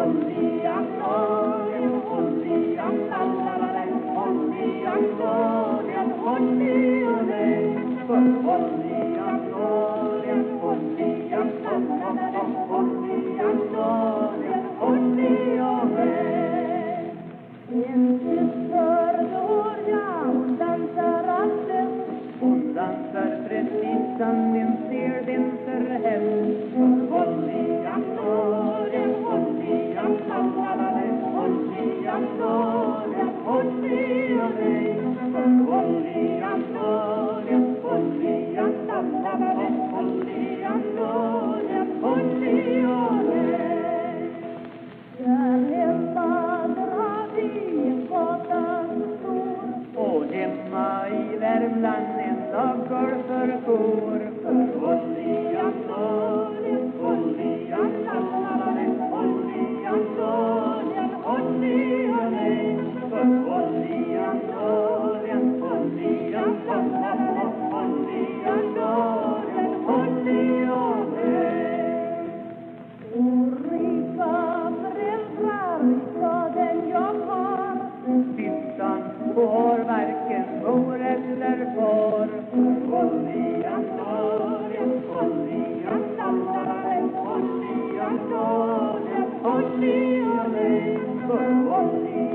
olja glorien, olja lallalalen, olja glorien, olja dig. För olja glorien, olja lallalalen, olja glorien, olja dig. En syster Gloria, hon dansar alldeles. Hon dansar precis som en ser vinterhem. Olja glorien, olja lallalalen, olja glorien, olja dig. Olja glorien, olja lallalalen, olja glorien, olja dig. Där hemma drar vi en gata stor. Och hemma i Värmland en ladugård för kor. Olja glorien, olja lallalalen, olja glorien, olja dig. Olja glorien, olja lallalalen, olja glorien, olja dig. Och rika föräldrar i staden jag har. Sysslan får varken mor eller far. Olja glorien, olja lallalalen, olja glorien, olja dig. Olja